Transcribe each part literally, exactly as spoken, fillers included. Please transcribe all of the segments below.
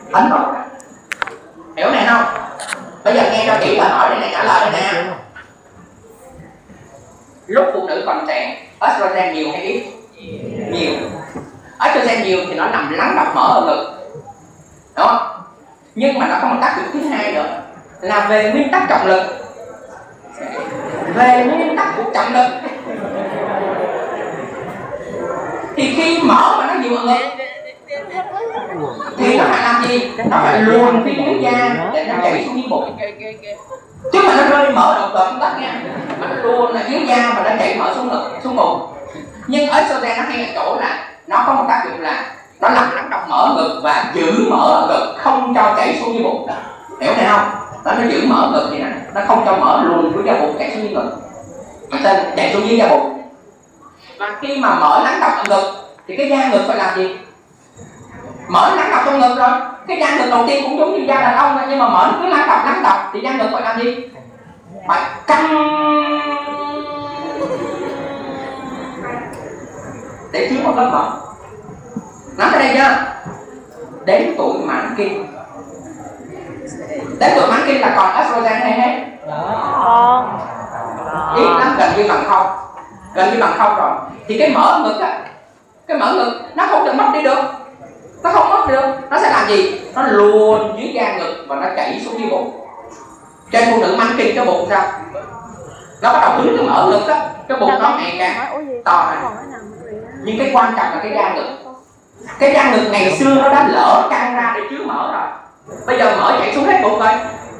ấn vào. Hiểu này không? Bây giờ nghe cho kỹ và hỏi đây này, trả lời đây nè. Lúc phụ nữ còn trẻ, estrogen nhiều hay ít? Nhiều. Estrogen nhiều thì nó nằm lắng đọng mỡ ở ngực, đúng không? Nhưng mà nó có một tác dụng thứ hai nữa là về nguyên tắc trọng lực. Về nguyên tắc của trọng lực thì khi mỡ mà nó nhiều ở ngực thì nó phải làm gì? Nó phải luồn phía dưới da để nó chảy xuống dưới bụng. Chứ mà nó rơi mỡ đồng toàn tất nha, mà nó luôn là dưới da mà nó chảy mỡ xuống ngực, xuống bụng. Nhưng estrogen nó hay ở chỗ là nó có một tác dụng là nó làm lắng đọng mỡ ngực và giữ mỡ ở ngực, không cho chảy xuống dưới bụng. Hiểu này không? Nó nó giữ mỡ ngực vậy nè, nó không cho mỡ luồn xuống da bụng chảy xuống dưới ngực, nên chạy xuống dưới da bụng. Và khi mà mỡ lắng đọng ở ngực thì cái da ngực phải làm gì? Mỡ lắng đọng trong ngực rồi, cái da ngực đầu tiên cũng giống như da đàn ông thôi, nhưng mà mỡ cứ lắng đọng lắng đọng thì da ngực phải làm gì? Phải căng để chứa một lớp mỡ. Nói tới đây chưa? Đến tuổi mãn kinh, đến tuổi mãn kinh là còn estrogen hay hết? Ít lắm, gần như bằng không, gần như bằng không rồi. Thì cái mỡ ngực á, cái mỡ ngực nó không được mất đi được, nó không mất được, nó sẽ làm gì? Nó luồn dưới da ngực và nó chảy xuống dưới bụng. Trên phụ nữ mãn kinh cái bụng sao? Nó bắt đầu hứng cái mỡ ngực á, cái bụng nó ngày càng to này. Nhưng cái quan trọng là cái da ngực. Cái da ngực ngày xưa nó đã lỡ căng ra để chứa mỡ rồi, bây giờ mỡ chảy xuống hết bụng rồi.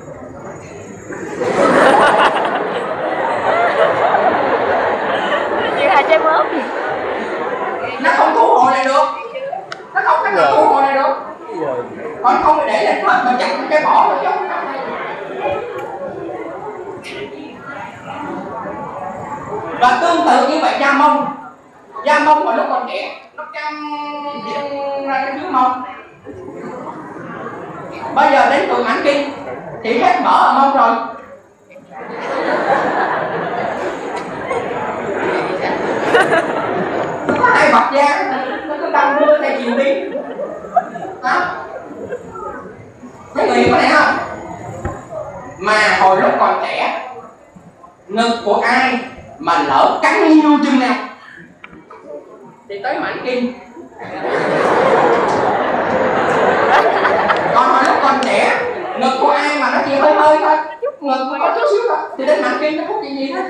Như là trái mớp. Nó không thu hồi lại được, nó không cách nào thu hồi lại được. Còn không để lên mất mà chặt cái bỏ rồi chứ. Và tương tự như vậy da mông, da mông mà lúc còn trẻ nó căng ra cái dưới mông. Bây giờ đến tuổi mãn kinh thì hết mỡ ở mông rồi. Nó có hai vật da, nó cứ đông đưa theo chiều đi. Đó. Thấy người hiểu cái này không? Mà hồi lúc còn trẻ, ngực của ai mà lỡ cắn nhiều chừng nào thì tới mãn kinh. Còn hồi lúc còn trẻ, ngực của ai mà nó chỉ hơi hơi thôi, ngực mà có chút xíu thôi thì đến mãn kinh nó không gì gì hết.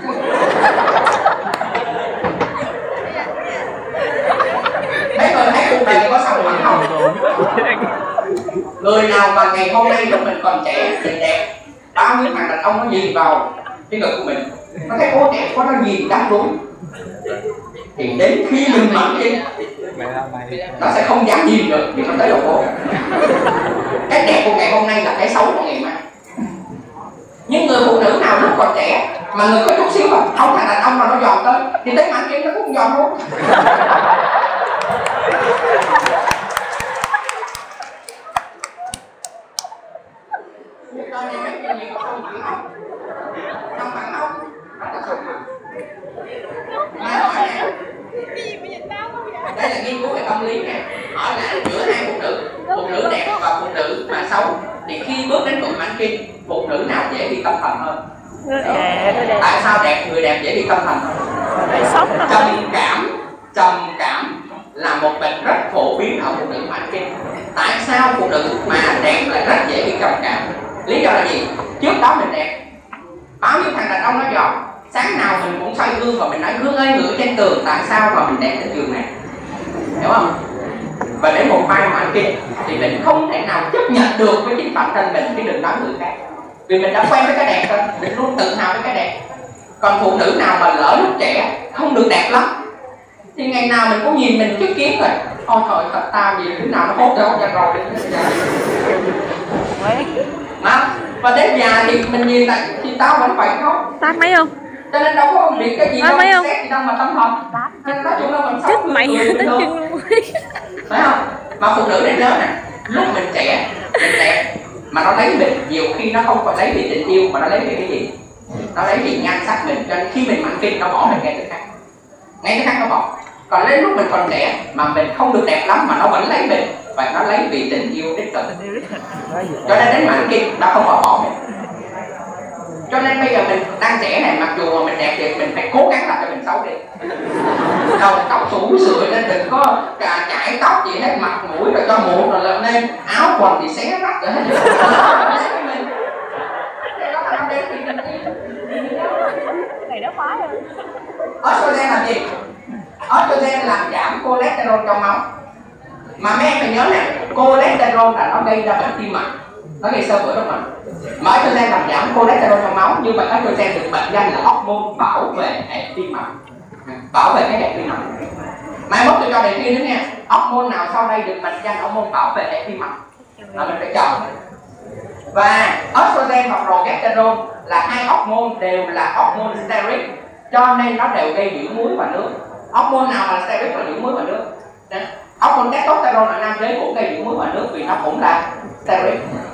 Mấy người thấy cuộc đời có xong hẳn không? Người nào mà ngày hôm nay lúc mình còn trẻ thì đẹp, bao nhiêu thằng đàn ông nó nhìn vào cái ngực của mình, nó thấy ô đẹp quá, nó nhìn đắm đuối. Thì đến khi mình mãn kinh nó sẽ không dám nhìn được thì nó tới đầu phố. Cái đẹp của ngày hôm nay là cái xấu của ngày mai. Nhưng người phụ nữ nào lúc còn trẻ mà người có chút xíu mà không thằng đàn ông nào nó dòm tới thì tới mãn kinh nó cũng dòm luôn. Đây là nghiên cứu về tâm lý nè, hỏi là giữa hai phụ nữ, phụ nữ đẹp và phụ nữ mà xấu thì khi bước đến tuổi mãn kinh, phụ nữ nào dễ bị tâm thần hơn? Tại sao đẹp, người đẹp dễ bị tâm thần hơn? Trầm cảm, trầm cảm là một bệnh rất phổ biến ở phụ nữ mãn kinh. Tại sao phụ nữ mà đẹp lại rất dễ bị trầm cảm? Lý do là gì? Trước đó mình đẹp, bao nhiêu thằng đàn ông nó dòm, sáng nào mình cũng soi gương và mình nói gương ơi ngựa trên tường, tại sao mà mình đẹp đến giường này? Hiểu không? Và đến một vai mãn kinh thì mình không thể nào chấp nhận được với chính bản thân mình, chứ đừng nói người khác. Vì mình đã quen với cái đẹp rồi, mình luôn tự hào với cái đẹp. Còn phụ nữ nào mà lỡ lúc trẻ không được đẹp lắm thì ngày nào mình cũng nhìn mình trước kiến rồi, ôi trời thật tao gì, thứ nào nó hốt ra hốt ra rồi đi. Đó. Và đến già thì mình nhìn lại thì tao vẫn vậy không? Tát mấy không? Cho nên đâu có việc cái gì đâu, mấy không? xét gì đâu mà tâm thần. Nên nói chung là mình chết mày tới chân luôn. Phải không? Mà phụ nữ nên nhớ nè, lúc mình trẻ, mình đẹp mà nó lấy mình, nhiều khi nó không phải lấy vì tình yêu mà nó lấy vì cái gì? Nó lấy vì nhan sắc mình, cho nên khi mình mãn kinh nó bỏ mình ngay tức khắc, ngay tức khắc nó bỏ. Còn đến lúc mình còn trẻ mà mình không được đẹp lắm mà nó vẫn lấy mình và nó lấy vì tình yêu đích thực. Cho nên đến mãn kinh nó không bỏ bỏ. Cho nên bây giờ mình đang trẻ này, mặc dù mà mình đẹp thì mình phải cố gắng làm cho mình xấu đi. Đầu tóc xù sượi nên đừng có cả chải tóc gì hết, mặt mũi rồi cho muộn rồi lên nên áo quần thì xé rách rồi hết. Này nó khoái rồi. Estrogen làm gì? Estrogen làm giảm cholesterol trong máu. Mà mấy em phải nhớ nè, cholesterol là nó gây ra bệnh tim mạch, nó gây xơ vữa động mạch. Mà estrogen làm giảm cholesterol trong máu, như vậy estrogen được mệnh danh là hormone bảo vệ hệ tim mạch, bảo vệ cái hệ tim mạch. Mai mốt tôi cho đề thi nữa nha, hormone nào sau đây được mệnh danh hormone bảo vệ hệ tim mạch là mình phải chọn. Và estrogen và progesterone là hai hormone đều là hormone steroid, cho nên nó đều gây dưỡng muối và nước. Hormone nào là steroid và dưỡng muối và nước? Đấy. Hormone testosterone ở nam giới cũng gây dưỡng muối và nước vì nó cũng là steroid.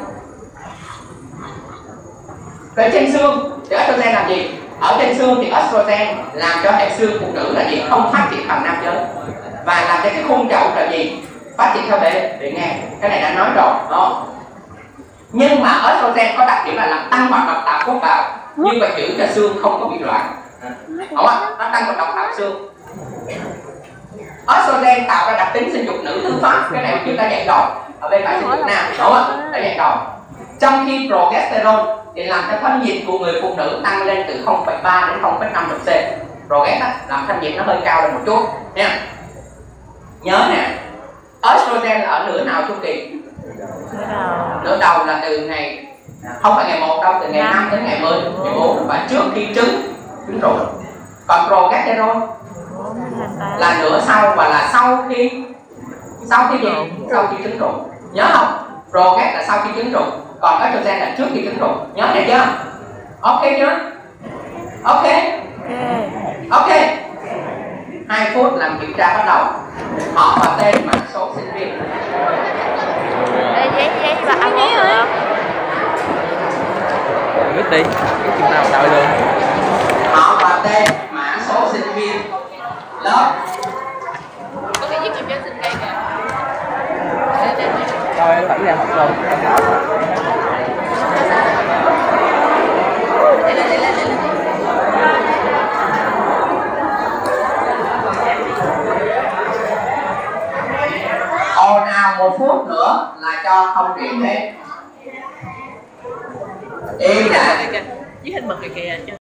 Về trên xương thì estrogen làm gì? Ở trên xương thì estrogen làm cho hệ xương phụ nữ là gì? Không phát triển bằng nam giới, và làm cho cái khung chậu là gì? Phát triển theo bề bề ngang. Cái này đã nói rồi, đó. Nhưng mà estrogen có đặc điểm là làm tăng hoạt động tạo cốt bào, như vậy giữ cho xương không có bị loạn. Đúng không? Nó tăng hoạt động tạo xương. Estrogen tạo ra đặc tính sinh dục nữ thứ phát, cái này chúng ta dạy rồi ở bên phải sinh dục nam, đúng không? Đã dạy rồi. Trong khi progesterone thì làm cho thân nhiệt của người phụ nữ tăng lên từ không phẩy ba đến không phẩy năm độ C. Proget làm thân nhiệt nó hơi cao lên một chút nha. Nhớ nè, estrogen là ở nửa nào chu kỳ? Nửa đầu là từ ngày, không phải ngày một đâu, từ ngày năm đến ngày mười, ngày bốn, và trước khi trứng trứng rụng. Còn progesterone là nửa sau, và là sau khi sau khi gì? Sau khi trứng rụng. Nhớ không? Proget là sau khi trứng rụng, còn estrogen là trước khi trứng rụng. Nhớ này chưa? Ok chưa? Ok. Ok. Hai phút làm kiểm tra bắt đầu. Họ và tên mã số sinh viên. Ê, giấy giấy và ăn giấy rồi. Biết đi, chúng ta đợi được. Họ và tên mã số sinh viên lớp. Có cái giúp mình cho sinh cây kìa. Rồi phải ra học rồi. Ồn ào một phút nữa là cho không điểm hết. Im đã. Với hình mực kìa kìa.